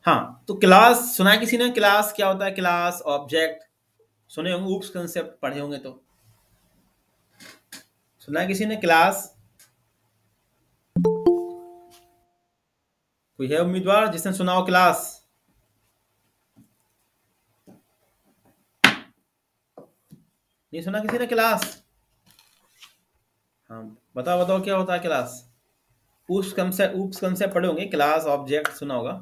हाँ, तो क्लास सुना है किसी ने? क्लास क्या होता है? क्लास ऑब्जेक्ट सुने होंगे, ऊप्स कंसेप्ट पढ़े होंगे तो। सुना है किसी ने क्लास? कोई है उम्मीदवार जिसने सुना हो क्लास? नहीं सुना किसी ने क्लास? हाँ, बताओ बताओ क्या होता है क्लास? ऊप्स कंसेप्ट पढ़े होंगे, क्लास ऑब्जेक्ट सुना होगा।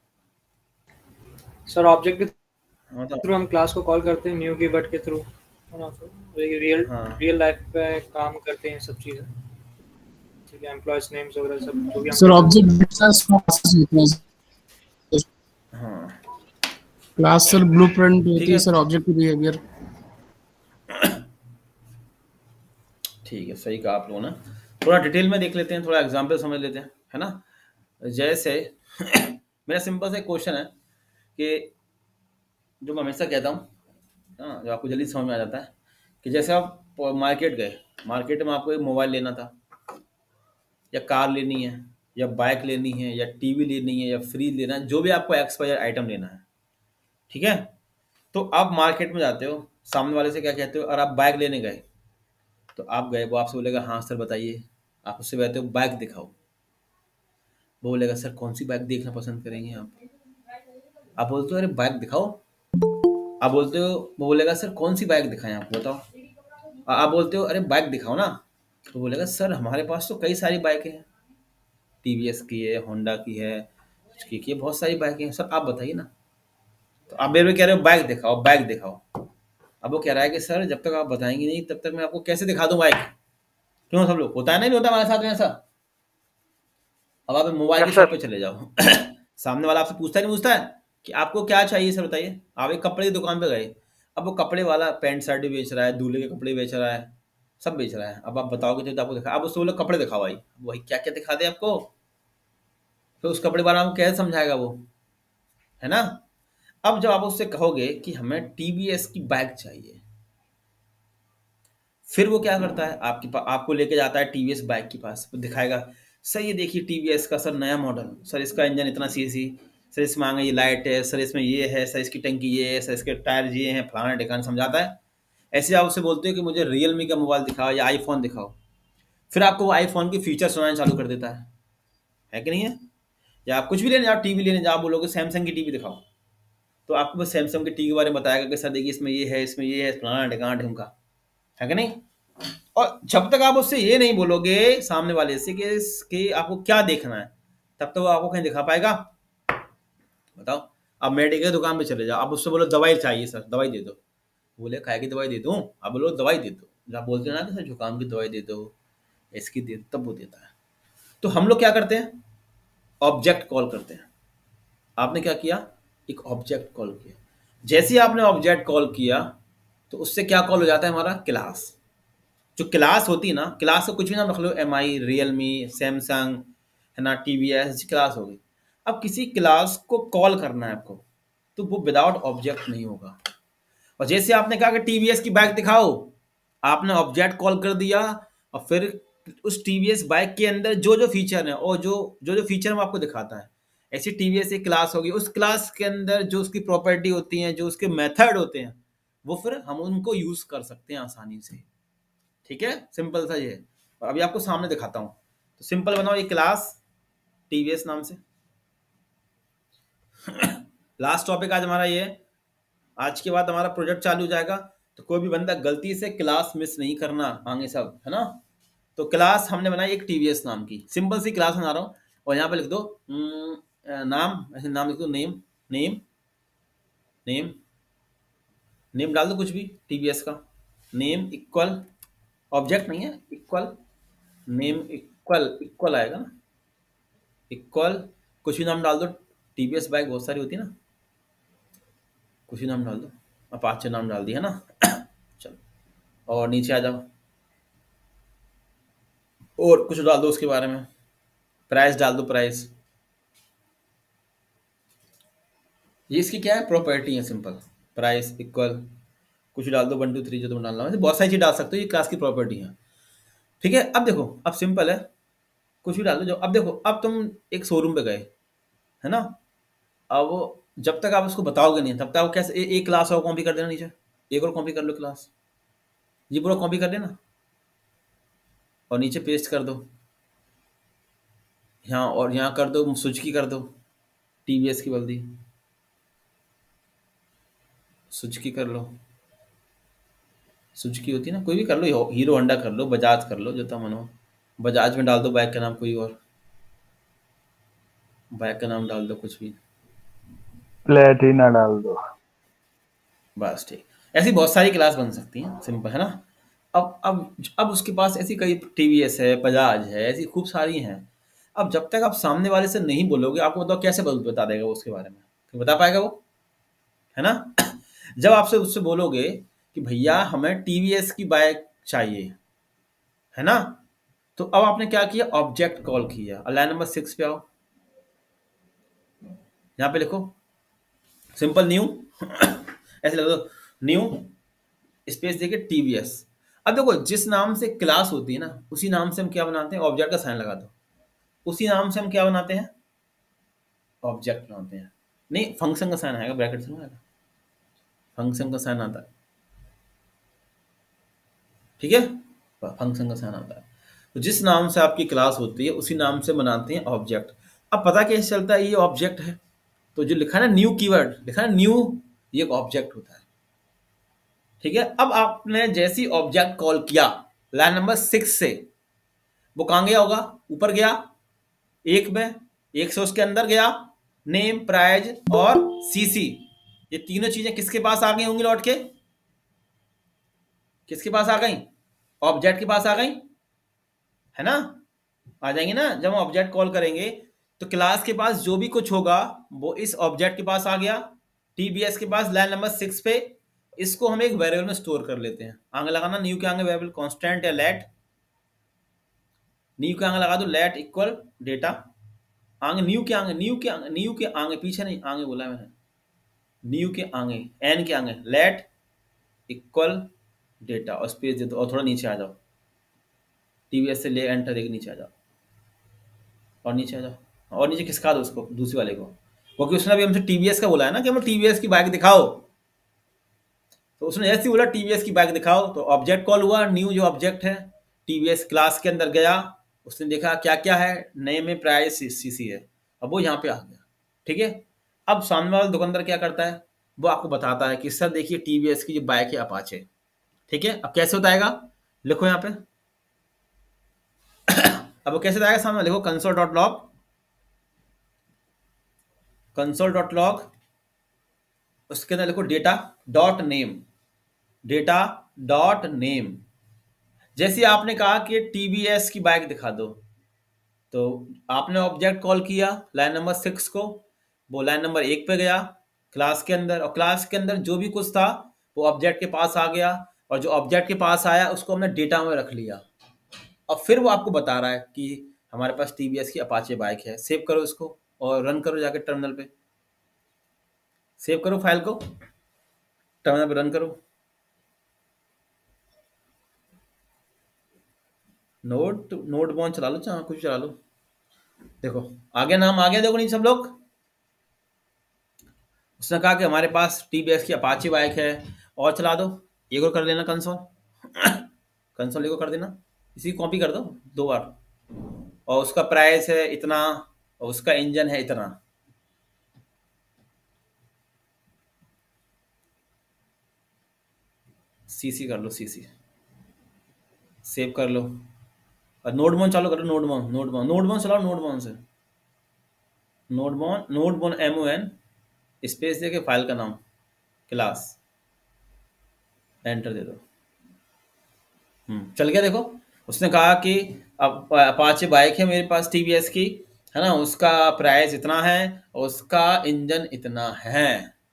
सर ऑब्जेक्ट के हाँ तो थ्रू हम क्लास को कॉल करते हैं न्यू कीवर्ड के थ्रू, है ना सर? रियल हाँ रियल लाइफ पे काम करते हैं सब चीज़ें। ठीक है, एम्प्लॉयज नेम्स वगैरह सब जो भी हम सर कहते हैं। ऑब्जेक्ट डिफरेंस क्लासेस होते हैं। हाँ क्लास सर ब्लूप्रिंट ठीक होती है है। Sir object behaviour. ठीक है, सही कहा आप लोगों ने। थोड़ा डिटेल में देख लेते हैं, थोड़ा एग्जाम्पल समझ लेते हैं, है ना? जैसे मेरा सिंपल सा क्वेश्चन है कि जो मैं हमेशा कहता हूँ, हाँ, जो आपको जल्दी समझ में आ जाता है, कि जैसे आप मार्केट गए, मार्केट में आपको एक मोबाइल लेना था, या कार लेनी है, या बाइक लेनी है, या टीवी लेनी है, या फ्रिज लेना है, जो भी आपको एक्स वाई आइटम लेना है, ठीक है? तो आप मार्केट में जाते हो, सामने वाले से क्या कहते हो, और आप बाइक लेने गए, तो आप गए, वो आपसे बोलेगा हाँ सर बताइए। आप उससे कहते हो बाइक दिखाओ। वो बोलेगा सर कौन सी बाइक देखना पसंद करेंगे आप बोलते हो अरे बाइक दिखाओ। आप बोलते हो, वो बोलेगा सर कौन सी बाइक दिखाएं आपको बताओ। आप बोलते हो अरे बाइक दिखाओ ना। तो बोलेगा सर हमारे पास तो कई सारी बाइकें हैं, टीवीएस की है, होंडा की है, की है, बहुत सारी बाइकें हैं, सर आप बताइए ना। तो आप मेरे को कह रहे हो बाइक दिखाओ, बाइक दिखाओ। अब वो कह रहा है कि सर जब तक आप बताएंगे नहीं तब तक मैं आपको कैसे दिखा दूं बाइक। क्यों, सब लोग होता है ना, नहीं होता हमारे साथ में ऐसा? अब आप मोबाइल की यस शॉप सर। पे चले जाओ सामने वाला आपसे पूछता ही नहीं, पूछता है कि आपको क्या चाहिए सर बताइए। आप एक कपड़े की दुकान पे गए, अब वो कपड़े वाला पैंट शर्ट भी बेच रहा है, दूल्हे के कपड़े बेच रहा है, सब बेच रहा है। अब आप बताओगे तो आपको दिखा, अब उससे बोलो कपड़े दिखाओ भाई, वही क्या क्या दिखा दे आपको। तो उस कपड़े वाला आपको कैसे समझाएगा वो, है ना? अब जब आप उससे कहोगे कि हमें टीवीएस की बाइक चाहिए, फिर वो क्या करता है, आपको लेके जाता है टीवीएस बाइक के पास, वो दिखाएगा सर ये देखिए टीवीएस का सर नया मॉडल, सर इसका इंजन इतना सीसी, सर इसमें आगे ये लाइट है, सर इसमें ये है, सर इसकी टंकी ये है, सर इसके टायर ये हैं, फलाना ढिकाना समझाता है। ऐसे आप उससे बोलते हो कि मुझे रियलमी का मोबाइल दिखाओ या आईफोन दिखाओ, फिर आपको वो आईफोन की फीचर सुनाना चालू कर देता है कि नहीं है? या आप कुछ भी लेने जाओ, टीवी लेने जाओ, बोलोगे सैमसंग की टीवी दिखाओ, तो आपको बस सैमसंग की टीवी के बारे में बताएगा कि सर देखिए इसमें ये है, इसमें ये है, फलाना ढिकाना ढिमका, है कि नहीं? और जब तक आप उससे ये नहीं बोलोगे सामने वाले से कि आपको क्या देखना है, तब तक वो आपको कहीं दिखा पाएगा? बताओ। अब मेडिकल दुकान पे चले जाओ, आप उससे बोलो दवाई चाहिए सर, दवाई दे दो, बोले काय की दवाई दे दूं? आप बोलो दवाई दे दो, जब आप बोलते हो ना कि सर जुकाम की दवाई दे दो, इसकी दे दो, तब वो देता है। तो हम लोग क्या करते हैं, ऑब्जेक्ट कॉल करते हैं। आपने क्या किया, एक ऑब्जेक्ट कॉल किया। जैसे ही आपने ऑब्जेक्ट कॉल किया, तो उससे क्या कॉल हो जाता है, हमारा क्लास। जो क्लास होती है ना, क्लास का कुछ भी नाम रख लो, एम आई, रियलमी, सैमसंग, है ना, टीवीएस, क्लास हो गई। अब किसी क्लास को कॉल करना है आपको, तो वो विदाउट ऑब्जेक्ट नहीं होगा। और जैसे आपने कहा कि टीवीएस की बाइक दिखाओ, आपने ऑब्जेक्ट कॉल कर दिया, और फिर उस टीवीएस बाइक के अंदर जो जो फीचर है, और जो जो जो फीचर वो आपको दिखाता है, ऐसी टीवीएस एक क्लास होगी, उस क्लास के अंदर जो उसकी प्रॉपर्टी होती हैं, जो उसके मेथड होते हैं, वो फिर हम उनको यूज कर सकते हैं आसानी से। ठीक है, सिंपल सा ये है। और अभी आपको सामने दिखाता हूँ। तो सिंपल बनाओ, ये क्लास टीवीएस नाम से। लास्ट टॉपिक आज हमारा ये है। आज के बाद हमारा प्रोजेक्ट चालू हो जाएगा, तो कोई भी बंदा गलती से क्लास मिस नहीं करना, आगे सब, है ना? तो क्लास हमने बनाई एक टीवीएस नाम की, सिंपल सी क्लास बना रहा हूँ। और यहाँ पे लिख दो नाम, ऐसे नाम लिख दो, नेम, नेम, नेम, नेम डाल दो कुछ भी टीवीएस का। नेम इक्वल, ऑब्जेक्ट नहीं है, इक्वल, नेम इक्वल, इक्वल आएगा ना, इक्वल, कुछ भी नाम डाल दो। टीवीएस बाइक बहुत सारी होती है ना, कुछ भी नाम डाल दो। अपाचे नाम डाल दिया ना चलो, और नीचे आ जाओ, और कुछ डाल दो उसके बारे में। प्राइस डाल दो, प्राइस। ये इसकी क्या है, प्रॉपर्टी है, सिंपल। प्राइस इक्वल, कुछ डाल दो, 1 2 3 जो तुम डालना है, बहुत सारी चीज डाल सकते हो, ये क्लास की प्रॉपर्टी है। ठीक है, अब देखो, अब सिंपल है, कुछ भी डाल दो जो। अब देखो, अब तुम एक शोरूम पे गए, है ना? अब जब तक आप उसको बताओगे नहीं तब तक आप कैसे एक क्लास और कॉपी कर देना नीचे, एक और कॉपी कर लो क्लास, ये पूरा कॉपी कर लेना और नीचे पेस्ट कर दो यहाँ, और यहाँ कर दो सुजुकी कर दो, टीवीएस की बल्दी सुजुकी कर लो, सुजुकी होती है ना, कोई भी कर लो, हीरो होंडा कर लो, बजाज कर लो, जो था मन हो। बजाज में डाल दो बाइक का नाम कोई और, बाइक का नाम डाल दो कुछ भी, प्लेटिना डाल दो। बस ठीक। ऐसी बहुत सारी क्लास बन सकती हैं, सिंपल है ना। अब उसके पास ऐसी कई टीवीएस है, बजाज है, ऐसी खूब सारी हैं। अब जब तक आप सामने वाले से नहीं बोलोगे, आपको बताओ कैसे बता देगा वो उसके बारे में, तो बता पाएगा वो, है ना। जब आपसे उससे बोलोगे कि भैया हमें टीवीएस की बाइक चाहिए, है ना, तो अब आपने क्या किया, ऑब्जेक्ट कॉल किया। लाइन नंबर 6 पे आओ, यहाँ पे लिखो सिंपल न्यू ऐसे लिख दो, न्यू स्पेस देके टीवीएस। अब देखो जिस नाम से क्लास होती है ना, उसी नाम से हम क्या बनाते हैं, ऑब्जेक्ट का साइन लगा दो, उसी नाम से हम क्या बनाते हैं, ऑब्जेक्ट बनाते हैं। नहीं, फंक्शन का साइन आएगा, ब्रैकेट से नहीं आएगा, फंक्शन का साइन आता है, ठीक है, फंक्शन का साइन आता है। तो जिस नाम से आपकी क्लास होती है उसी नाम से बनाते हैं ऑब्जेक्ट। अब पता कैसे चलता है ये ऑब्जेक्ट है, तो जो लिखा है ना न्यू कीवर्ड, लिखा है न्यू, ये एक ऑब्जेक्ट होता है, ठीक है। अब आपने जैसी ऑब्जेक्ट कॉल किया लाइन नंबर 6 से, वो कहां गया होगा, ऊपर गया एक में, एक से उसके अंदर गया, नेम, प्राइज और सीसी, ये तीनों चीजें किसके पास आ गई होंगी लौट के, किसके पास आ गई, ऑब्जेक्ट के पास आ गई, है ना, आ जाएंगे ना। जब हम ऑब्जेक्ट कॉल करेंगे तो क्लास के पास जो भी कुछ होगा वो इस ऑब्जेक्ट के पास आ गया, टीबीएस के पास लाइन नंबर 6 पे। इसको हम एक वेरिएबल में स्टोर कर लेते हैं, आगे लगाना न्यू के आगे वेरिएबल कांस्टेंट या लेट, न्यू के आगे लगा दो लेट इक्वल डेटा, आगे न्यू के आगे, न्यू के आगे, न्यू के आगे, पीछे नहीं आगे बोला मैंने, न्यू के आगे, एन के आगे लेट इक्वल डेटा, और स्पेस दे दो और थोड़ा नीचे आ जाओ, टीवीएस से ले एंटर एक नीचे आ जाओ, और नीचे आ जाओ, और नीचे खिसका दो उसको दूसरी वाले को, क्योंकि उसने अभी हमसे टीवीएस का बोला है ना कि हमें टीवीएस की बाइक दिखाओ, तो उसने ऐसे ही बोला टीवीएस की बाइक दिखाओ, तो ऑब्जेक्ट कॉल हुआ, न्यू जो ऑब्जेक्ट है, टीवीएस क्लास के अंदर गया, उसने देखा क्या क्या है, नए में प्राइस सीसी है, अब वो यहाँ पे आ गया, ठीक है। अब सामने वाला दुकानदार क्या करता है, वो आपको बताता है कि सर देखिए टीवीएस की जो बाइक है अपाचे, ठीक है। अब कैसे बताएगा, लिखो यहाँ पे अब वो कैसे बताएगा, सामने लिखो console dot log, console dot log, उसके अंदर लिखो data dot name, data dot name. जैसे आपने कहा कि टीवीएस की बाइक दिखा दो, तो आपने ऑब्जेक्ट कॉल किया लाइन नंबर 6 को, वो लाइन नंबर 1 पे गया क्लास के अंदर, और क्लास के अंदर जो भी कुछ था वो ऑब्जेक्ट के पास आ गया, और जो ऑब्जेक्ट के पास आया उसको हमने डेटा में रख लिया। और फिर वो आपको बता रहा है कि हमारे पास टीवीएस की अपाचे बाइक है, सेव करो इसको और रन करो जाके टर्मिनल पे, सेव करो फाइल को, टर्मिनल पे रन करो, नोट बॉन चला लो, चाहे कुछ चला लो, देखो आ गया नाम, आ गया, देखो नहीं सब लोग। उसने कहा कि हमारे पास टीवीएस की अपाची बाइक है, और चला दो, एक और कर लेना कंसोल, कंसोल एक और कर देना, इसी कॉपी कर दो 2 बार, और उसका प्राइस है इतना, और उसका इंजन है इतना, सीसी कर लो, सीसी सेव कर लो, और नोटबॉन चालू करो, नोटबॉन नोटबॉन नोटबॉन चलाओ, नोटबॉन से, नोटबॉन नोटबॉन MON स्पेस देके फाइल का नाम क्लास, एंटर दे दो, चल गया। देखो उसने कहा कि अब अपाचे बाइक है मेरे पास टीवीएस की, है ना, उसका प्राइस इतना है और उसका इंजन इतना है,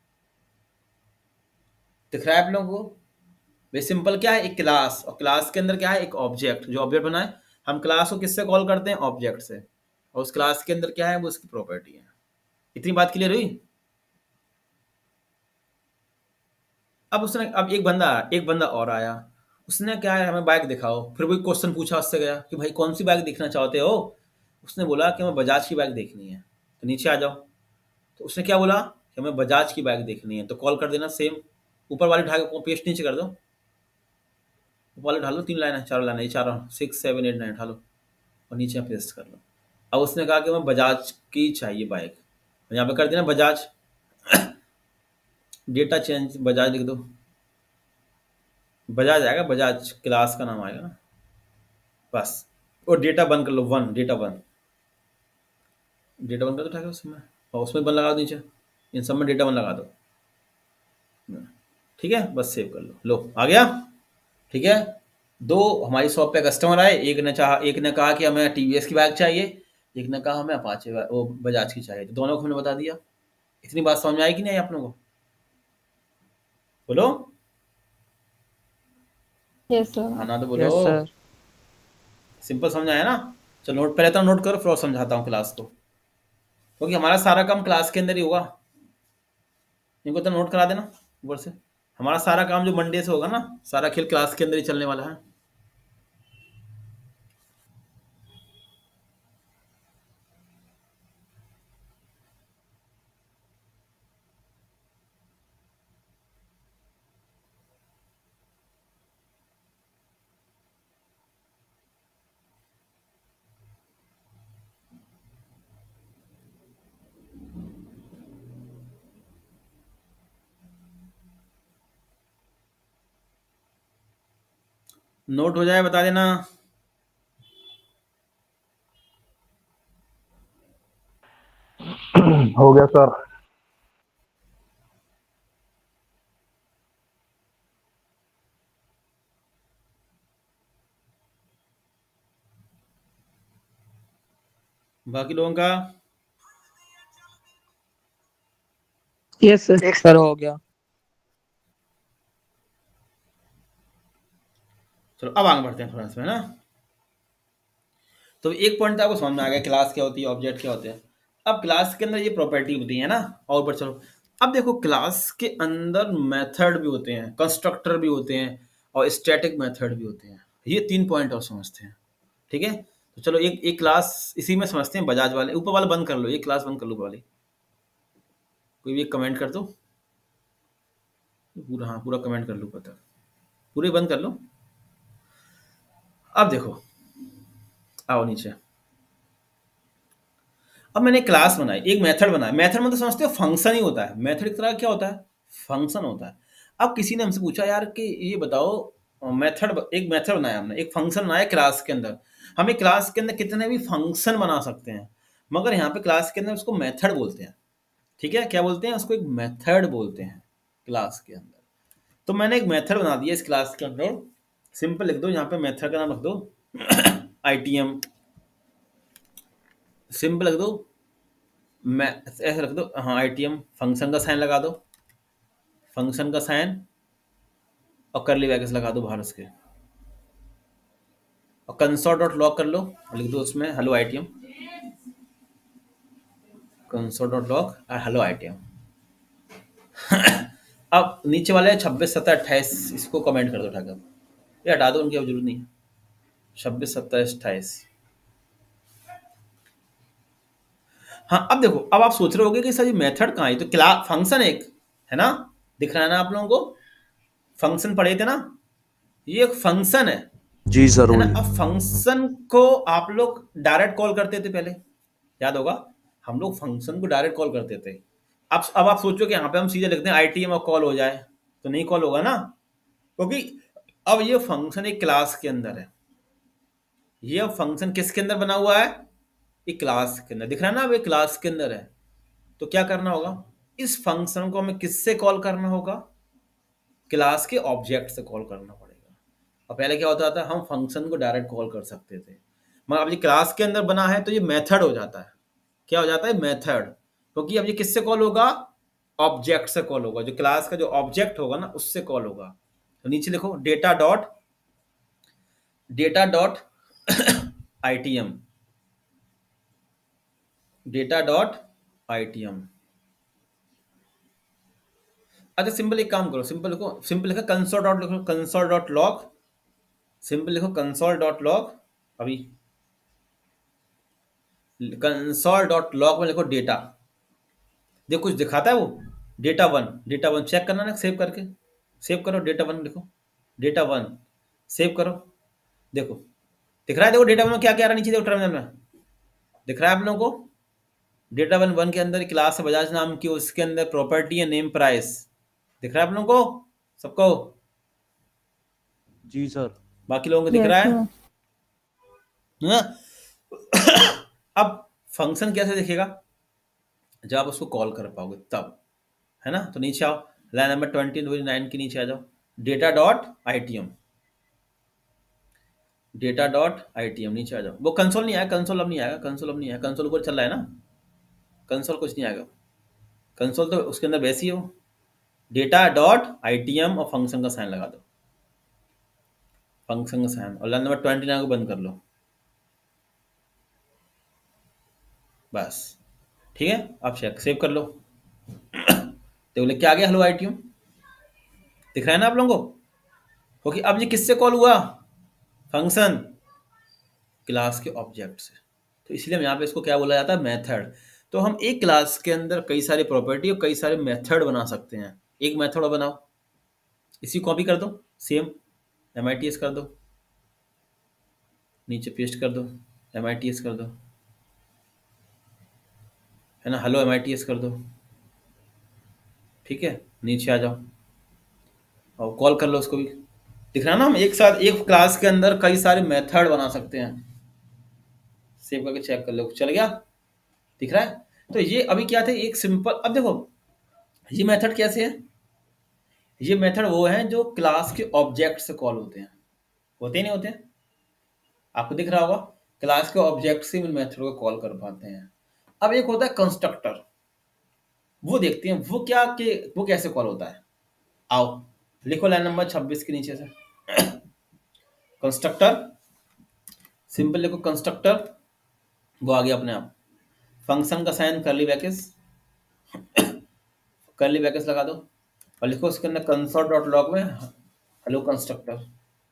दिख रहा है आप लोगों को। वे सिंपल क्या है, एक क्लास, और क्लास के अंदर क्या है, एक ऑब्जेक्ट, जो ऑब्जेक्ट बना है, हम क्लास को किससे कॉल करते हैं, ऑब्जेक्ट से, और उस क्लास के अंदर क्या है, वो उसकी प्रॉपर्टी है। इतनी बात क्लियर हुई। अब उसने, अब एक बंदा और आया, उसने क्या है, हमें बाइक दिखाओ, फिर वही क्वेश्चन पूछा उससे गया कि भाई कौन सी बाइक देखना चाहते हो, उसने बोला कि हमें बजाज की बाइक देखनी है, तो नीचे आ जाओ, तो उसने क्या बोला कि हमें बजाज की बाइक देखनी है, तो कॉल कर देना सेम, ऊपर वाले उठा के पेस्ट नीचे कर दो, ऊपर वाले उठा लो, 3 लाइन है 4 लाइन है, ये 4 6 7 8 9 उठा लो और नीचे पेस्ट कर लो। अब उसने कहा कि हमें बजाज की चाहिए बाइक, यहाँ पे कर देना बजाज, डेटा चेंज बजाज लिख दो, बजाज आएगा, बजाज क्लास का नाम आएगा ना, बस। और डेटा बंद कर लो, डेटा वन, डेटा वन कर दो उठा के उसमें, और उसमें वन लगा दो नीचे, इन सब में डेटा वन लगा दो, ठीक है, बस सेव कर लो आ गया। ठीक है, 2 हमारी शॉप पे कस्टमर आए, एक ने कहा कि हमें टीवीएस की बाइक चाहिए, एक ने कहा हमें अपाचे वो बजाज की चाहिए, तो दोनों को हमने बता दिया। इतनी बात समझ में आई कि नहीं आप लोगों को? बोलो, यस सर। हाँ ना तो बोलो। Yes sir. सिंपल समझ आया ना? चलो नोट, पहले तो नोट करो, फिर और समझाता हूँ क्लास को, क्योंकि हमारा सारा काम क्लास के अंदर ही होगा। इनको तो नोट करा देना ऊपर से, हमारा सारा काम जो मंडे से होगा ना, सारा खेल क्लास के अंदर ही चलने वाला है। नोट हो जाए बता देना। हो गया सर। बाकी लोगों का यस सर हो गया। चलो अब आगे बढ़ते हैं थोड़ा इसमें ना। तो एक पॉइंट आपको समझ में आ गया, क्लास क्या होती है, ऑब्जेक्ट क्या होते हैं। अब क्लास के अंदर ये प्रॉपर्टी होती है ना, और ऊपर चलो। अब देखो क्लास के अंदर मेथड भी होते हैं, कंस्ट्रक्टर भी होते हैं, और स्टैटिक मेथड भी होते हैं। ये 3 पॉइंट और समझते हैं, ठीक है। तो चलो एक एक क्लास इसी में समझते हैं, बजाज वाले ऊपर वाला बंद कर लो, एक क्लास बंद कर लो ऊपर वाली, कोई भी एक कमेंट कर दो पूरा, हाँ पूरा कमेंट कर लो ऊपर तक, पूरे बंद कर लो। अब देखो, आओ नीचे। अब मैंने क्लास बनाई, एक मेथड बनाया, मेथड मतलब समझते हो फंक्शन ही होता है, मेथड एक तरह क्या होता है, फंक्शन होता है। अब किसी ने हमसे पूछा यार कि ये बताओ मेथड, एक मेथड बनाया हमने, एक फंक्शन बनाया क्लास के अंदर, हम एक क्लास के अंदर कितने भी फंक्शन बना सकते हैं, मगर यहाँ पे क्लास के अंदर उसको मेथड बोलते हैं, ठीक है। क्या बोलते हैं उसको? एक मेथड बोलते हैं क्लास के अंदर। तो मैंने एक मेथड बना दिया इस क्लास के अंदर, सिंपल लिख दो यहाँ पे, मेथड का नाम रख दो आईटीएम, सिंपल लिख दो, मैं ऐसे रख दो, हाँ आईटीएम, फंक्शन का साइन लगा दो, फंक्शन का साइन, और करली ब्रैकेट्स लगा दो बाहर उसके, और कंसोल डॉट लॉग कर लो और लिख दो उसमें hello ITM, console dot log और हेलो आईटीएम। अब नीचे वाले 26 17 28 इसको कमेंट कर दो उठाकर, ये हटा दो, उनकी अब जरूरत नहीं है। 26 27 28। हाँ अब देखो, अब आप सोच रहे होगे कि सर ये मेथड कहाँ है, तो क्लास फंक्शन एक है ना, दिख रहा है ना आप लोगों को, फंक्शन पढ़े थे ना, ये एक फंक्शन है जी है जरूर। ना। अब फंक्शन को आप लोग डायरेक्ट कॉल करते थे पहले, याद होगा, हम लोग फंक्शन को डायरेक्ट कॉल करते थे। अब आप सोचो कि यहाँ पे हम सीधे लिखते हैं आईटीएम और कॉल हो जाए, तो नहीं कॉल होगा ना, क्योंकि अब ये फंक्शन एक क्लास के अंदर है, ये फंक्शन किसके अंदर बना हुआ है, एक क्लास के अंदर, दिख रहा है ना, अब एक क्लास के अंदर है। तो क्या करना होगा, इस फंक्शन को हमें किससे कॉल करना होगा, क्लास के ऑब्जेक्ट से कॉल करना पड़ेगा। और पहले क्या होता था, हम फंक्शन को डायरेक्ट कॉल कर सकते थे, मगर अब ये क्लास के अंदर बना है तो ये मेथड हो जाता है। क्या हो जाता है? मेथड। क्योंकि अब ये किससे कॉल होगा, ऑब्जेक्ट से कॉल होगा, जो क्लास का जो ऑब्जेक्ट होगा ना उससे कॉल होगा। तो नीचे लिखो data dot ITM, data dot ITM. अच्छा सिंपल एक काम करो, सिंपल लिखो, सिंपल लिखो कंसोल डॉट, लिखो कंसोल डॉट लॉग, सिंपल लिखो कंसोल डॉट लॉग, अभी कंसोल डॉट लॉग में लिखो डेटा, देखो कुछ दिखाता है वो, डेटा वन चेक करना ना, सेव करके, सेव करो डेटा वन, देखो डेटा वन सेव करो, देखो दिख रहा है, देखो डेटा वन में क्या क्या आ रहा है नीचे, देखो टर्मिनल में दिख रहा है आप लोगों को। डेटा वन वन के अंदर क्लास है बजाज नाम की, उसके अंदर प्रॉपर्टी है नेम प्राइस, दिख रहा है आप लोगों को सबको? जी सर। बाकी लोगों को दिख रहा है? हाँ? अब फंक्शन कैसे दिखेगा, जब आप उसको कॉल कर पाओगे तब, है ना। तो नीचे आओ, लाइन नंबर 29 के नीचे आ जाओ, data dot ITM, data dot ITM नीचे आ जाओ। वो कंसोल नहीं आया, कंसोल अब नहीं आएगा, कंसोल अब नहीं आया, कंसोल ऊपर चल रहा है ना, कंसोल कुछ नहीं आएगा, कंसोल तो उसके अंदर वैसे ही हो। डेटा डॉट आईटीएम और फंक्शन का साइन लगा दो, फंक्शन का साइन, और लाइन नंबर 29 को बंद कर लो, बस ठीक है। आप चेक सेव कर लो। देखो लिख के आ गया हेलो आईटीएम, दिख रहा है ना आप लोगों को? ओके, अब ये किससे कॉल हुआ? फंक्शन क्लास के ऑब्जेक्ट से, तो इसलिए हम यहाँ पे इसको क्या बोला जाता है, मेथड। तो हम एक क्लास के अंदर कई सारी प्रॉपर्टी और कई सारे मेथड बना सकते हैं। एक मेथड बनाओ, इसी कॉपी कर दो, सेम MITS कर दो, नीचे पेस्ट कर दो, MITS कर दो, है ना, हेलो MITS कर दो, ठीक है। नीचे आ जाओ और कॉल कर लो उसको भी, दिख रहा है ना। हम एक साथ एक क्लास के अंदर कई सारे मेथड बना सकते हैं। सेव करके चेक कर लो, चल गया, दिख रहा है। तो ये अभी क्या थे, एक सिंपल, अब देखो ये मेथड कैसे है, ये मेथड वो है जो क्लास के ऑब्जेक्ट से कॉल होते हैं, होते ही नहीं होते हैं, आपको दिख रहा होगा। क्लास के ऑब्जेक्ट से मेथड को कॉल कर पाते हैं। अब एक होता है कंस्ट्रक्टर, वो देखते हैं वो क्या के वो कैसे कॉल होता है। आओ लिखो लाइन नंबर 26 के नीचे से, कंस्ट्रक्टर, सिंपल लिखो कंस्ट्रक्टर, वो आ गया अपने आप। फंक्शन का साइन करली ब्रैकेट्स लगा दो और लिखो उसके अंदर कंसोल डॉट लॉग में हेलो कंस्ट्रक्टर।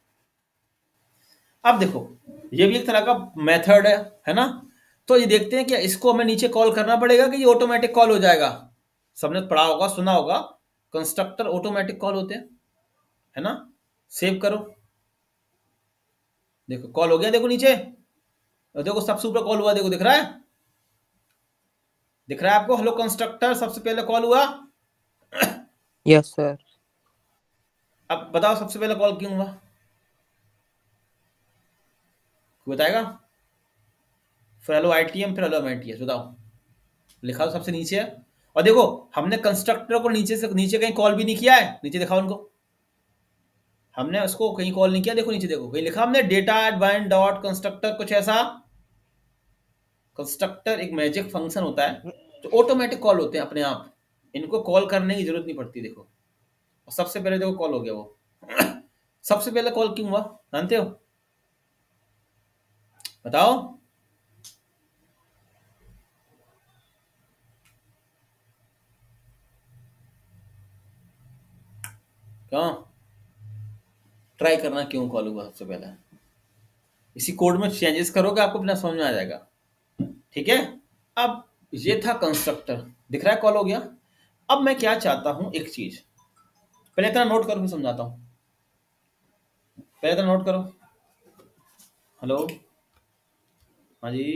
अब देखो ये भी एक तरह का मेथड है ना। तो ये देखते हैं कि इसको हमें नीचे कॉल करना पड़ेगा कि ये ऑटोमेटिक कॉल हो जाएगा। सबने पढ़ा होगा, सुना होगा, कंस्ट्रक्टर ऑटोमेटिक कॉल होते हैं, है ना। सेव करो, देखो कॉल हो गया, देखो नीचे, देखो सबसे ऊपर कॉल हुआ, देखो दिख रहा है, दिख रहा है आपको, हेलो कंस्ट्रक्टर सबसे पहले कॉल हुआ। Yes sir. अब बताओ सबसे पहले कॉल क्यों हुआ, बताएगा? फिर हेलो आईटीएम, फिर हेलो MITS, बताओ, लिखा हो सबसे नीचे है। और देखो हमने कंस्ट्रक्टर को नीचे से नीचे कहीं कॉल भी नहीं किया है, नीचे दिखाओ उनको, हमने उसको कहीं कॉल नहीं किया, देखो नीचे देखो कहीं लिखा हमने डेटा एडवाइन डॉट कंस्ट्रक्टर, कुछ ऐसा। कंस्ट्रक्टर एक मैजिक फंक्शन होता है जो ऑटोमेटिक कॉल होते हैं अपने आप, इनको कॉल करने की जरूरत नहीं पड़ती। देखो और सबसे पहले देखो कॉल हो गया वो। सबसे पहले कॉल क्यों हुआ जानते हो, बताओ? क्यों ट्राई करना, क्यों कॉल हुआ सबसे पहले, इसी कोड में चेंजेस करोगे आपको अपना समझ में आ जाएगा, ठीक है। अब ये था कंस्ट्रक्टर, दिख रहा है कॉल हो गया। अब मैं क्या चाहता हूं, एक चीज पहले इतना नोट करो, फिर समझाता हूं। पहले इतना नोट करो, हेलो, हाँ जी,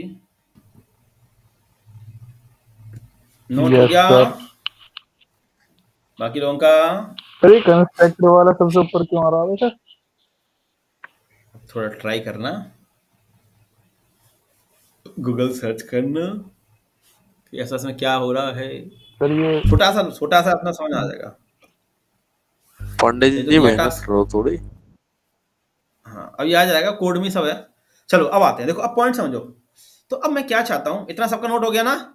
नोट हो यस गया सर। बाकी लोगों का? अरे कंस्ट्रक्टर वाला सबसे ऊपर क्यों आ रहा है सर? थोड़ा ट्राई करना, गूगल सर्च करना कि ऐसा इसमें क्या हो रहा है, सर ये छोटा सा अपना समझ आ जाएगा। पंडित ये तो जी डेटा, मेहनत करो थोड़ी। हाँ अब ये आ जाएगा, कोड में सब है। चलो अब आते हैं, देखो अब पॉइंट समझो। तो अब मैं क्या चाहता हूं, इतना सबका नोट हो गया ना।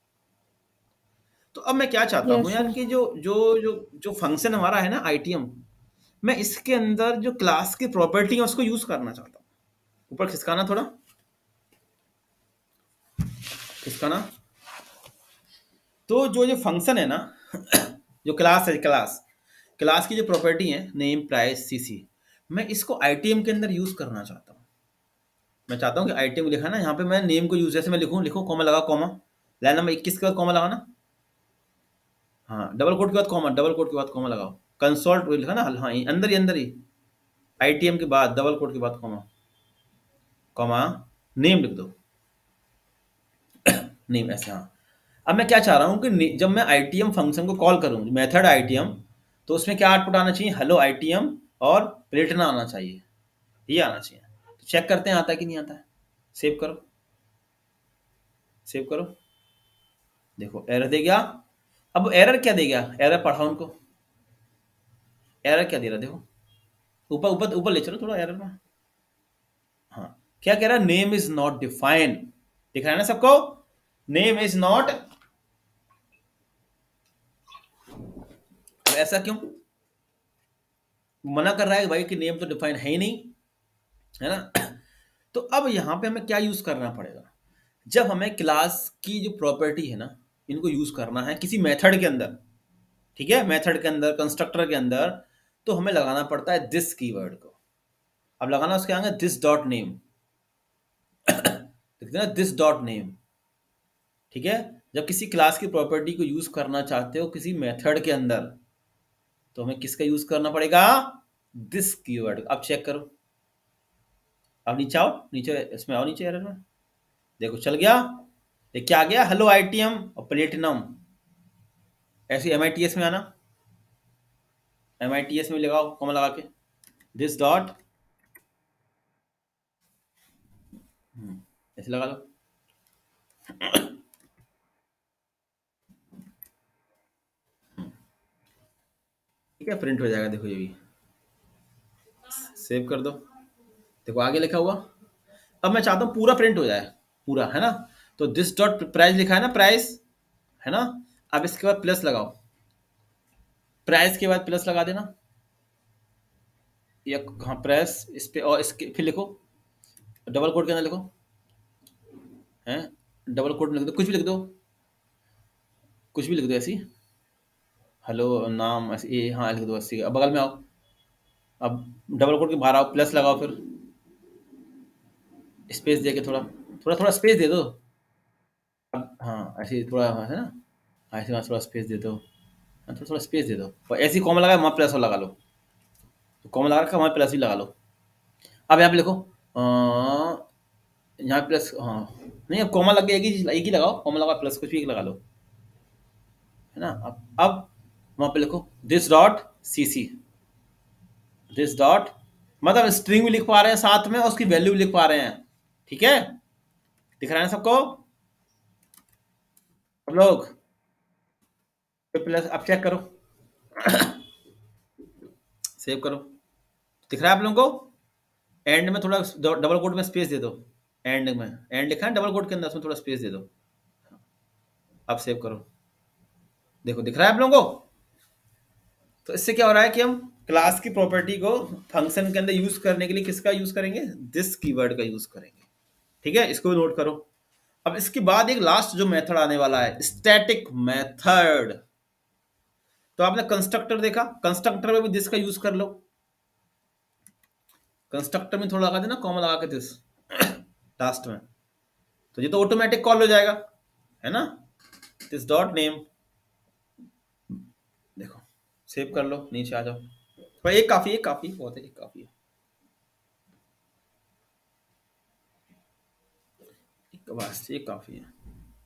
तो अब मैं क्या चाहता हूं यार कि जो जो जो जो फंक्शन हमारा है ना आईटीएम, मैं इसके अंदर जो क्लास की प्रॉपर्टी है उसको यूज करना चाहता हूं। ऊपर खिसकाना, थोड़ा खिसकाना। तो जो फंक्शन है ना, जो क्लास है, क्लास की जो प्रॉपर्टी है नेम प्राइस सीसी, मैं इसको आईटीएम के अंदर यूज करना चाहता हूँ। मैं चाहता हूँ कि आईटीएम लिखा ना, यहाँ पे मैं नेम को यूज, जैसे मैं लिखूँ, लिखो कॉमा लगा, कॉमा, लाइन नंबर 21 के बाद कॉमा लगाना, हाँ, डबल कोट के बाद कॉमा, डबल कोट के बाद कॉमा लगाओ। कंसोल्ट लिखा ना, हाँ अंदर ही आईटीएम के बाद डबल कोट के बाद कॉमा, कॉमा नेम लिख दो, नेम ऐसे। हाँ, अब मैं क्या चाह रहा हूँ कि जब मैं आईटीएम फंक्शन को कॉल करूँ, मेथड आईटीएम, तो उसमें क्या आउटपुट आना चाहिए, हेलो आईटीएम और प्लेटिना आना चाहिए, ये आना चाहिए। तो चेक करते हैं आता है कि नहीं आता है। सेव करो, सेव करो, देखो एरर दे गया। अब एरर क्या दे गया, एरर पढ़ा उनको, एरर क्या दे रहा देखो, ऊपर ऊपर ऊपर ले चलो थोड़ा एरर में। हाँ, क्या कह रहा है, नेम इज नॉट डिफाइंड, दिख रहा है ना सबको, नेम इज नॉट। ऐसा क्यों मना कर रहा है भाई कि नेम तो डिफाइन है ही नहीं, है ना। तो अब यहां पे हमें क्या यूज करना पड़ेगा, जब हमें क्लास की जो प्रॉपर्टी है ना, इनको यूज करना है किसी मेथड के अंदर, ठीक है, मेथड के अंदर, कंस्ट्रक्टर के अंदर, तो हमें लगाना पड़ता है दिस कीवर्ड को। अब लगाना उसके आगे दिस डॉट नेम, देखते ना, दिस डॉट नेम, ठीक है। जब किसी क्लास की प्रॉपर्टी को यूज करना चाहते हो किसी मेथड के अंदर, तो हमें किसका यूज करना पड़ेगा, दिस कीवर्ड। अब चेक करो, अब नीचे आओ, नीचे इसमें आओ, नीचे एरर में देखो चल गया, ये क्या आ गया, हेलो आईटीएम और प्लेटिनम। ऐसे एमआईटीएस में आना, एमआईटीएस में लगाओ कॉमा लगा के दिस डॉट, ऐसे लगा लो, ठीक है, प्रिंट हो जाएगा। देखो ये भी सेव कर दो, देखो आगे लिखा हुआ। अब मैं चाहता हूँ पूरा प्रिंट हो जाए, पूरा, है ना। तो दिस डॉट प्राइस लिखा है ना, प्राइस, है ना। अब इसके बाद प्लस लगाओ, प्राइस के बाद प्लस लगा देना, या हाँ प्रेस इस पे, और इसके फिर लिखो डबल कोट के अंदर लिखो, हैं डबल कोट में लिख दो, कुछ भी लिख दो, कुछ भी लिख दो ऐसी, हेलो नाम ऐसे ये, हाँ लिख दो ऐसी। अब बगल में आओ, अब डबल कोट के बाहर आओ, प्लस लगाओ, फिर स्पेस दे के थोड़ा थोड़ा थोड़ा स्पेस दे दो। अब हाँ ऐसे थोड़ा, हाँ, है ना, ऐसे वहाँ थोड़ा स्पेस दे दो, हाँ थोड़ा थोड़ा स्पेस दे दो, और ऐसे ही कॉमा लगा वहाँ प्लस और लगा लो, तो कॉमा लगा रखा वहाँ प्लस भी लगा लो। अब यहाँ पे लिखो यहाँ प्लस, हाँ नहीं, अब कॉमा लग गया, एक ही लगाओ, कॉमा लगा प्लस कुछ भी एक लगा लो, है ना। अब वहां पे लिखो this dot cc, this dot, मतलब स्ट्रिंग भी लिख पा रहे हैं साथ में और उसकी वैल्यू भी लिख पा रहे हैं, ठीक है, दिख रहा है सबको सब लोग। प्लस अब चेक करो, सेव करो, दिख रहा है आप लोगों को। एंड में थोड़ा डबल कोट में स्पेस दे दो, एंड में, एंड लिखा है डबल कोट के अंदर, उसमें थोड़ा स्पेस दे दो। अब सेव करो, देखो दिख रहा है आप लोगों को। तो इससे क्या हो रहा है कि हम क्लास की प्रॉपर्टी को फंक्शन के अंदर यूज करने के लिए किसका यूज करेंगे, दिस कीवर्ड का यूज करेंगे, ठीक है, इसको भी नोट करो। अब इसके बाद एक लास्ट जो मेथड आने वाला है, स्टैटिक मेथड। तो आपने कंस्ट्रक्टर देखा, कंस्ट्रक्टर में भी दिस का यूज कर लो, कंस्ट्रक्टर में थोड़ा लगा देना कॉमा लगा के दिस लास्ट में, तो ये तो ऑटोमेटिक कॉल हो जाएगा, है ना, दिस डॉट नेम। देखो सेव कर लो, नीचे आ जाओ, पर एक काफी है, काफी बहुत है, एक काफी है, एक बस एक काफी है।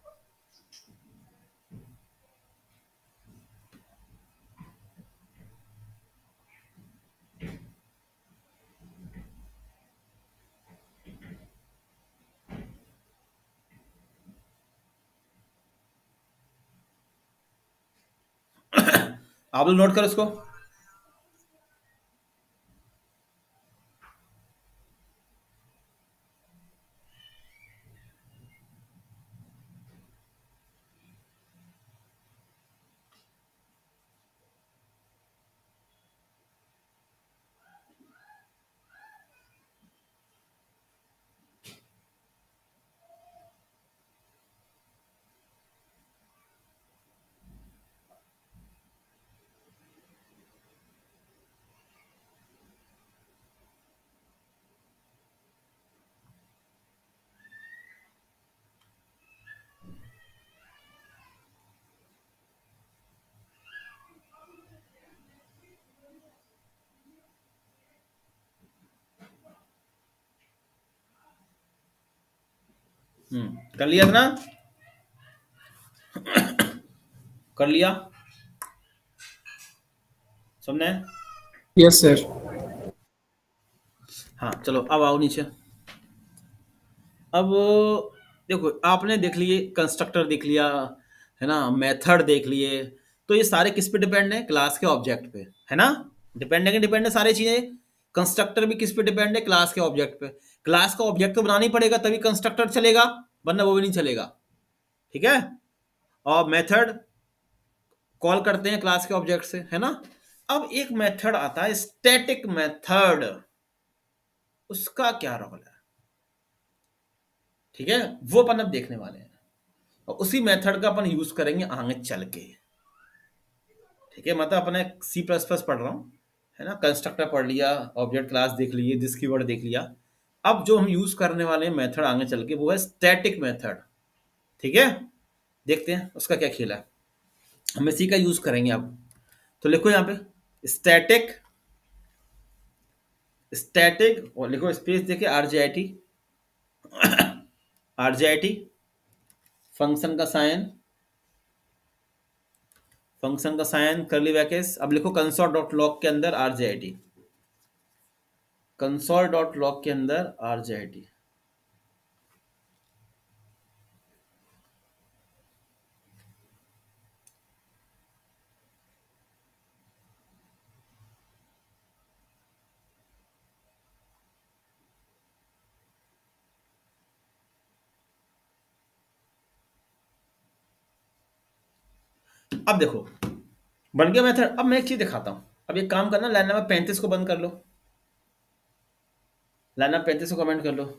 आप लोग नोट करो इसको, कर लिया ना? कर लिया सबने? Yes sir. हाँ चलो अब आओ नीचे। अब देखो आपने देख लिए कंस्ट्रक्टर देख लिया है ना, मेथड देख लिए, तो ये सारे किस पे डिपेंड है? क्लास के ऑब्जेक्ट पे, है ना? डिपेंड है कि डिपेंड है सारी चीजें। कंस्ट्रक्टर भी किस पे डिपेंड है? क्लास के ऑब्जेक्ट पे। क्लास का ऑब्जेक्ट तो बनाना ही पड़ेगा तभी कंस्ट्रक्टर चलेगा, वरना वो भी नहीं चलेगा। ठीक है? और मेथड कॉल करते हैं क्लास के ऑब्जेक्ट से, है ना? अब एक मेथड आता है स्टैटिक मेथड, उसका क्या रोल है? ठीक है, वो अपन अब देखने वाले हैं और उसी मेथड का अपन यूज करेंगे आगे चल के। ठीक है, मतलब अपने सी प्लस प्लस पढ़ रहा हूँ, है ना? कंस्ट्रक्टर पढ़ लिया, ऑब्जेक्ट क्लास देख लिए, दिस कीवर्ड देख लिया। अब जो हम यूज करने वाले हैं मेथड आगे चल के वो है स्टैटिक मेथड। ठीक है, देखते हैं उसका क्या खेल है। हम इसी का यूज करेंगे अब। तो लिखो यहाँ पे स्टैटिक, स्टैटिक और लिखो स्पेस देके RJIT, RJIT फंक्शन का साइन, फंक्शन का साइन करली ब्रैकेट्स। अब लिखो कंसोल डॉट लॉग के अंदर RJIT, कंसोल डॉट लॉग के अंदर RJIT। अब देखो बन गया मेथड। अब मैं एक चीज दिखाता हूं। अब एक काम करना, लाइन नंबर 35 को बंद कर लो, लाइन नंबर 35 को कमेंट कर लो।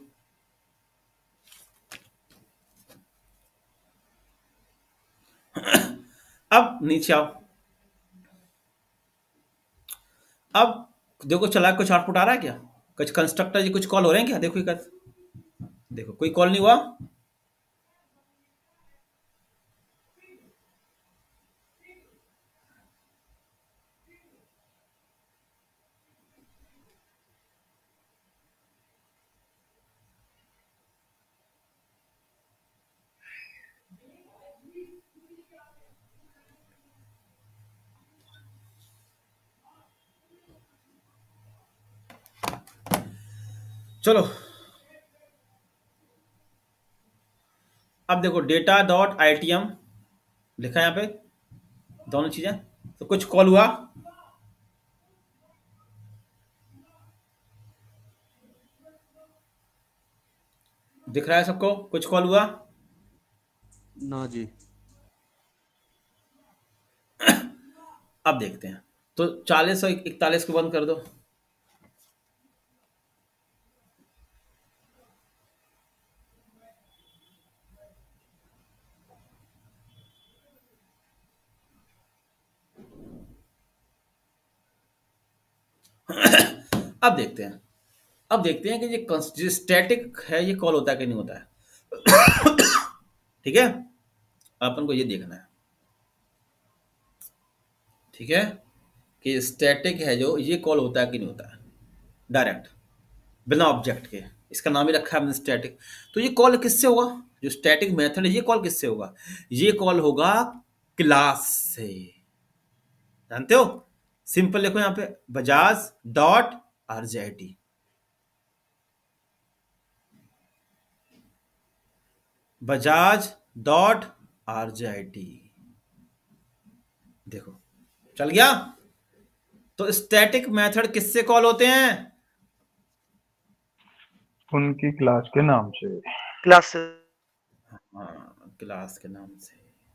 अब नीचे आओ। अब देखो चला कुछ आउटपुट आ रहा है क्या? कुछ कंस्ट्रक्टर जी कुछ कॉल हो रहे हैं क्या? देखो कर, देखो कोई कॉल नहीं हुआ। चलो अब देखो डेटा डॉट ITM लिखा है यहाँ पे, दोनों चीजें। तो कुछ कॉल हुआ, दिख रहा है सबको? कुछ कॉल हुआ? ना जी। अब देखते हैं। तो 40 और 41 को बंद कर दो। अब देखते हैं, अब देखते हैं कि ये स्टैटिक है ये कॉल होता है कि नहीं होता है। ठीक है, अपन को ये देखना है। ठीक है, कि स्टैटिक है जो ये कॉल होता है कि नहीं होता है डायरेक्ट बिना ऑब्जेक्ट के। इसका नाम ही रखा है हमने स्टैटिक। तो ये कॉल किससे होगा? जो स्टैटिक मेथड है ये कॉल किससे होगा? ये कॉल होगा क्लास से। जानते हो? सिंपल लिखो यहाँ पे Bajaj dot RJIT, Bajaj dot RJIT। देखो चल गया। तो स्टैटिक मेथड किससे कॉल होते हैं? उनकी क्लास के नाम से। क्लास हाँ, क्लास के नाम से।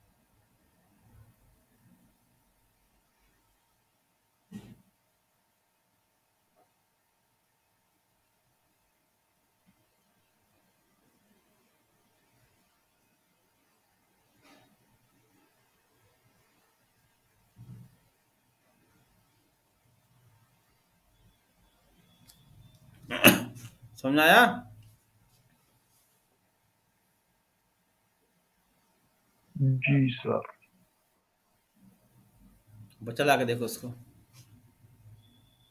समझ आया? जी सर। बच्चा ला के देखो उसको,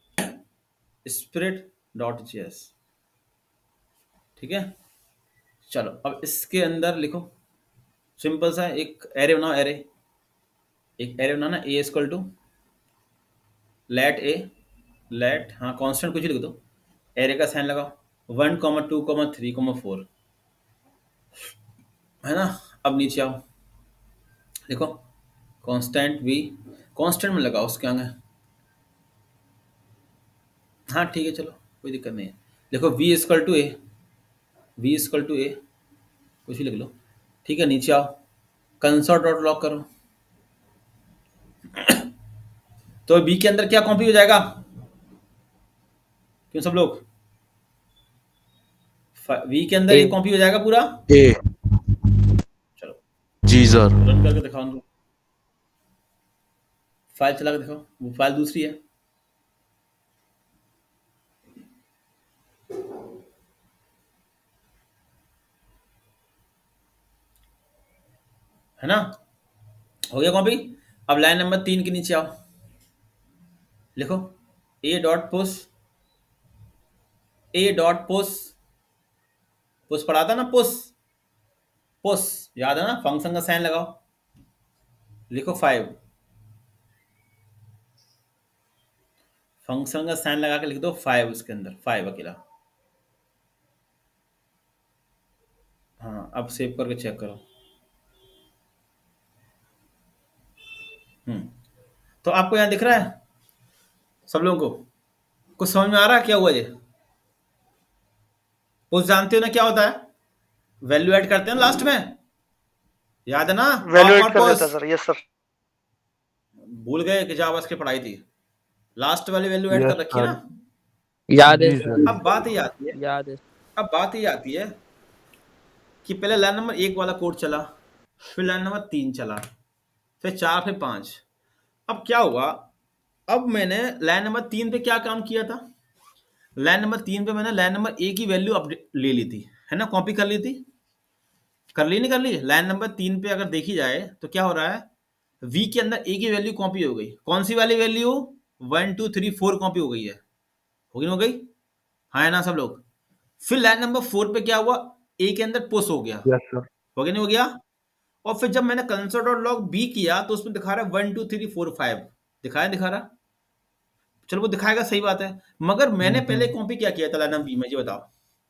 spirit.js। ठीक है, चलो अब इसके अंदर लिखो, सिंपल सा एक एरे बनाओ, एक एरे बनाना, A equal to let A, let हाँ कांस्टेंट कुछ लिख दो, एरे का साइन लगाओ 1, 2, 3, 4, है ना। अब नीचे आओ, देखो कांस्टेंट वी, कांस्टेंट में लगाओ उसके आगे, हाँ ठीक है चलो कोई दिक्कत नहीं है। देखो V equal to A, V equal to A कुछ भी लिख लो, ठीक है। नीचे आओ, कंसोल डॉट लॉग करो, तो बी के अंदर क्या कॉपी हो जाएगा, क्यों सब लोग, वी के अंदर ये कॉपी हो जाएगा पूरा ए। चलो जी सर। रन करके दिखाओ उनको, फाइल चला के दिखाओ, वो फाइल दूसरी है ना। हो गया कॉपी। अब लाइन नंबर 3 के नीचे आओ, लिखो A dot push, A dot push, push पढ़ा था ना, पुश पुश याद है ना, फंक्शन का साइन लगाओ, लिखो 5, फंक्शन का साइन लगा के लिख दो 5, उसके अंदर 5 अकेला। हाँ अब सेव करके चेक करो। तो आपको यहाँ दिख रहा है सब लोगों को, कुछ समझ में आ रहा है क्या हुआ ये, पुश जानते हो ना क्या होता है, वैल्यू ऐड करते हैं लास्ट में, याद है ना, वैल्यू ऐड कर देता सर। Yes sir. भूल गए कि जावा की पढ़ाई थी, लास्ट वाली वैल्यू ऐड कर रखी है ना, याद है जी सर, सर। अब बात ये आती है, याद है। अब बात ये आती है कि पहले लाइन नंबर 1 वाला कोड चला, फिर लाइन नंबर 3 चला, फिर 4, फिर 5। अब क्या हुआ, अब मैंने लाइन नंबर 3 पे क्या काम किया था, लाइन नंबर 3 पे मैंने लाइन नंबर 1 की वैल्यू अपडेट ले ली थी, है ना, कॉपी कर ली थी, कर ली नहीं कर ली। लाइन नंबर 3 पे अगर देखी जाए तो क्या हो रहा है, वी के अंदर ए की वैल्यू कॉपी हो गई, कौन सी वाली वैल्यू, 1, 2, 3, 4 कॉपी हो गई है, होगी हो गई, हाँ है ना सब लोग। फिर लाइन नंबर 4 पे क्या हुआ, ए के अंदर पुश हो गया, यस सर। हो गया नहीं हो गया। और फिर जब मैंने कंसोल डॉट लॉग बी किया तो उसमें दिखा रहा है 1, 2, 3, 4, 5 दिखा रहा, चलो वो दिखाएगा सही बात है, मगर मैंने पहले कॉपी क्या किया था लाइन नंबर बी में, ये बताओ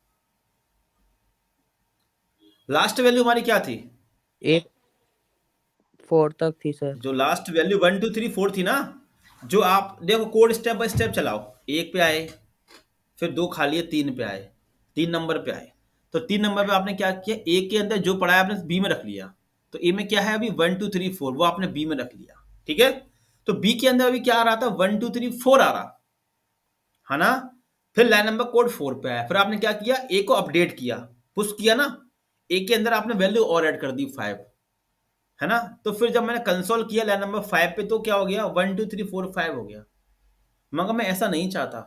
लास्ट वैल्यू हमारी क्या थी, 8 4 तक थी सर। जो लास्ट वैल्यू 1, 2, 3, 4 थी ना, जो आप देखो कोड स्टेप बाय स्टेप चलाओ, 1 पे आए, फिर 2 खाली है, 3 पे आए, 3 नंबर पे आए, तो 3 नंबर पे आपने क्या किया, ए के अंदर जो पढ़ा है आपने बी में रख लिया, तो ए में क्या है अभी 1, 2, 3, 4 वो आपने बी में रख लिया, ठीक है। तो बी के अंदर अभी क्या आ रहा था, 1, 2, 3, 4 आ रहा है ना। फिर लाइन नंबर कोड 4 पे आया, फिर आपने क्या किया, ए को अपडेट किया, पुश किया ना, ए के अंदर आपने वैल्यू और ऐड कर दी 5, है ना। तो फिर जब मैंने कंसोल किया लाइन नंबर 5 पे तो क्या हो गया, 1, 2, 3, 4, 5 हो गया, मगर मैं ऐसा नहीं चाहता,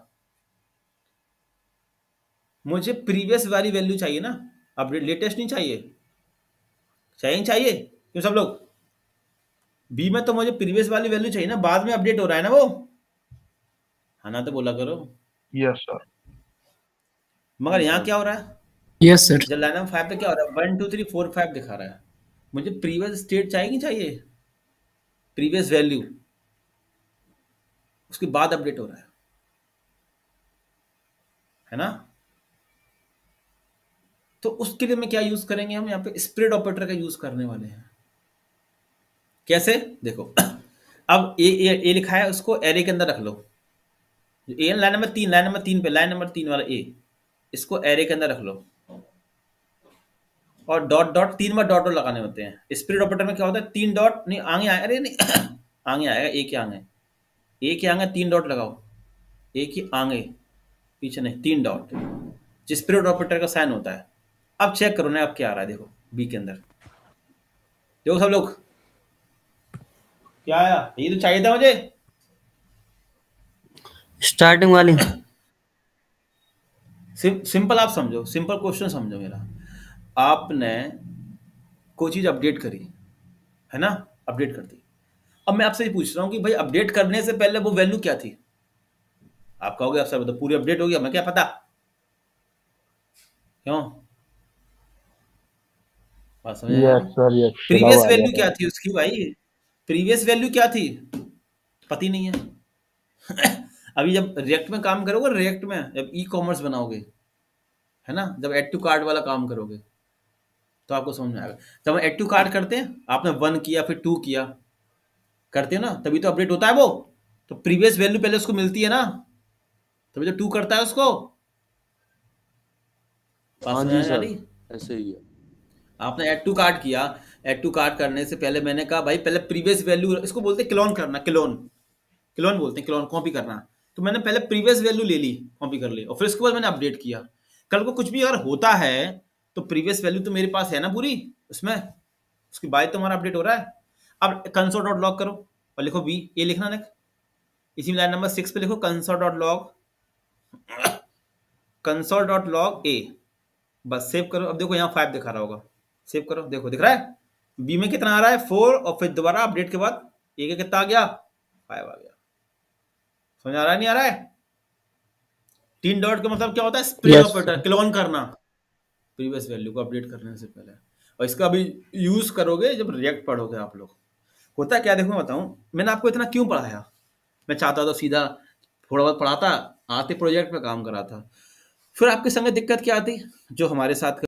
मुझे प्रीवियस वाली वैल्यू चाहिए ना, अपडेट लेटेस्ट नहीं चाहिए, चाहिए क्यों सब लोग, बी में तो मुझे प्रीवियस वाली वैल्यू चाहिए ना, बाद में अपडेट हो रहा है ना वो, है ना, तो बोला करो। Yes sir. मगर यहाँ क्या हो रहा है, यस सर। जब लाइन नंबर 5 पे क्या हो रहा है, 1, 2, 3, 4, 5 दिखा रहा है, मुझे प्रीवियस स्टेट चाहिए नहीं चाहिए, प्रीवियस वैल्यू, उसके बाद अपडेट हो रहा है ना। तो उसके लिए मैं क्या यूज करेंगे, हम यहाँ पे स्प्रेड ऑपरेटर का यूज करने वाले हैं। कैसे, देखो अब ए लिखा है, उसको एरे के अंदर रख लो, ए लाइन नंबर 3 पे, लाइन नंबर 3 वाला ए, इसको एरे के अंदर रख लो, और डॉट डॉट 3 बार डॉट लगाने होते हैं। स्प्रेड ऑपरेटर में क्या होता है, 3 डॉट नहीं आगे आए, अरे नहीं आगे आएगा, ए के आगे 3 डॉट लगाओ, ए के आगे, पीछे नहीं, 3 डॉट, जिस स्प्रेड ऑपरेटर का साइन होता है। अब चेक करो ना अब क्या आ रहा है, देखो बी के अंदर, देखो सब लोग क्या आया, ये तो चाहिए था मुझे, स्टार्टिंग वाली सिंपल आप समझो, सिंपल क्वेश्चन समझो मेरा, आपने कोई चीज अपडेट करी है ना, अपडेट कर दी, अब मैं आपसे ये पूछ रहा हूँ कि भाई अपडेट करने से पहले वो वैल्यू क्या थी, आप कहोगे आप सर तो पूरी अपडेट हो गया, मैं क्या पता, क्यों, बात समझ आया? Yes sir yes previous value क्या थी उसकी भाई? प्रीवियस वैल्यू क्या थी? पता ही नहीं है। अभी जब रिएक्ट में काम करोगे, रिएक्ट में जब ई कॉमर्स बनाओगे, है ना, जब एड टू कार्ट वाला काम करोगे तो आपको समझ में आएगा। जब हम एड टू कार्ट करते हैं, आपने 1 किया फिर 2 किया, करते हो ना, तभी तो अपडेट होता है वो। तो प्रीवियस वैल्यू पहले उसको मिलती है ना, तभी तो 2 करता है उसको। हाँ जी सर, ऐसे ही है। आपने एड टू कार्ट किया, एड टू कार्ट करने से पहले मैंने कहा भाई पहले प्रीवियस वैल्यू, इसको बोलते हैं क्लोन करना, क्लोन बोलते हैं, क्लोन कॉपी करना। तो मैंने पहले प्रीवियस वैल्यू ले ली, कॉपी कर ली, और फिर उसके बाद मैंने अपडेट किया। कल को कुछ भी अगर होता है तो प्रीवियस वैल्यू तो मेरे पास है ना पूरी, उसमें उसकी बाय तुम्हारा अपडेट हो रहा है। अब कंसोल डॉट लॉग करो और लिखो बी, ये लिखना ना, इसी में लाइन नंबर 6 पे लिखो console dot log, console dot log A, बस सेव करो। अब देखो यहाँ 5 दिखा रहा होगा, सेव करो, देखो दिख रहा है बी में कितना आ रहा है 4, और फिर दोबारा अपडेट के बाद ए का कितना आ गया 5 आ गया। समझ आ रहा है नहीं आ रहा है? 3 डॉट का मतलब क्या होता है? स्प्लिट ऑपरेटर, क्लोन करना प्रीवियस वैल्यू को अपडेट करने से पहले। और इसका अभी यूज करोगे जब रिएक्ट पढ़ोगे आप लोग। होता है क्या, देखो मैं बताऊं, मैंने आपको इतना क्यों पढ़ाया। मैं चाहता तो सीधा थोड़ा बहुत पढ़ाता, आते प्रोजेक्ट पे काम कराता। फिर आपके संग दिक्कत क्या आती, जो हमारे साथ